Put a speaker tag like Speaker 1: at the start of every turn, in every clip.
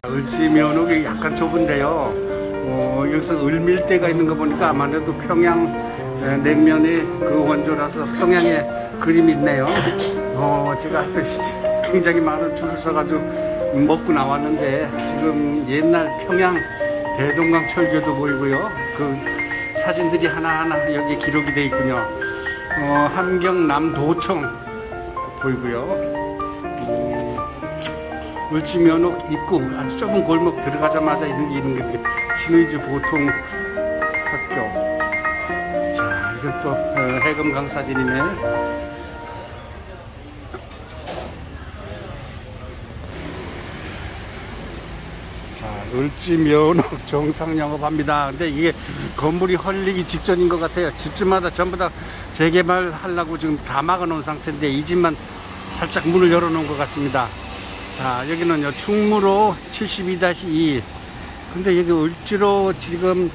Speaker 1: 을지 면옥이 약간 좁은데요. 여기서 을밀대가 있는 거 보니까 아무래도 평양 냉면의 그 원조라서 평양의 그림이 있네요. 제가 굉장히 많은 줄을 서가지고 먹고 나왔는데 지금 옛날 평양 대동강 철교도 보이고요. 그 사진들이 하나하나 여기 기록이 되어 있군요. 함경남도청 보이고요. 을지면옥 입구 아주 좁은 골목 들어가자마자 있는 게 신의주 보통 학교. 자, 이건 또 해금강 사진이네. 자, 을지면옥 정상 영업합니다. 근데 이게 건물이 헐리기 직전인 것 같아요. 집집마다 전부 다 재개발 하려고 지금 다 막아 놓은 상태인데 이 집만 살짝 문을 열어 놓은 것 같습니다. 자, 여기는요, 충무로 72-2. 근데 여기 을지로 지금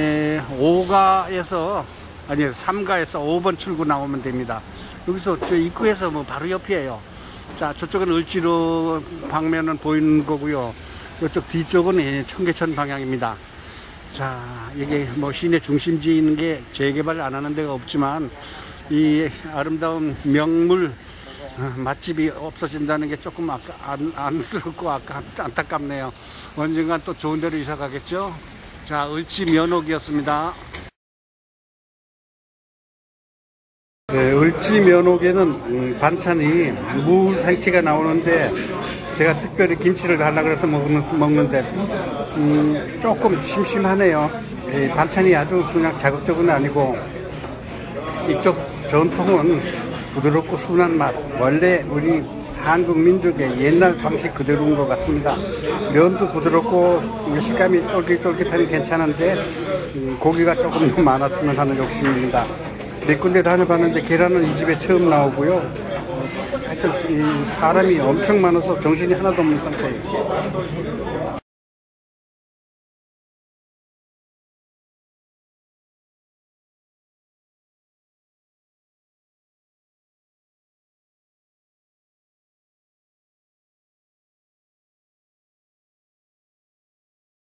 Speaker 1: 5가에서, 아니, 3가에서 5번 출구 나오면 됩니다. 여기서 저 입구에서 뭐 바로 옆이에요. 자, 저쪽은 을지로 방면은 보이는 거고요. 이쪽 뒤쪽은 청계천 방향입니다. 자, 이게 뭐 시내 중심지에 있는 게 재개발 안 하는 데가 없지만, 이 아름다운 명물, 맛집이 없어진다는 게 조금 안쓰럽고 안타깝네요. 언젠간 또 좋은 데로 이사 가겠죠. 자, 을지면옥이었습니다. 네, 을지면옥에는 반찬이 무생채가 나오는데 제가 특별히 김치를 달라고 해서 먹는데 조금 심심하네요. 반찬이 아주 그냥 자극적은 아니고 이쪽 전통은 부드럽고 순한 맛, 원래 우리 한국 민족의 옛날 방식 그대로인 것 같습니다. 면도 부드럽고 식감이 쫄깃쫄깃하니 괜찮은데 고기가 조금 더 많았으면 하는 욕심입니다. 몇 군데 다녀봤는데 계란은 이 집에 처음 나오고요. 하여튼 사람이 엄청 많아서 정신이 하나도 없는 상태예요.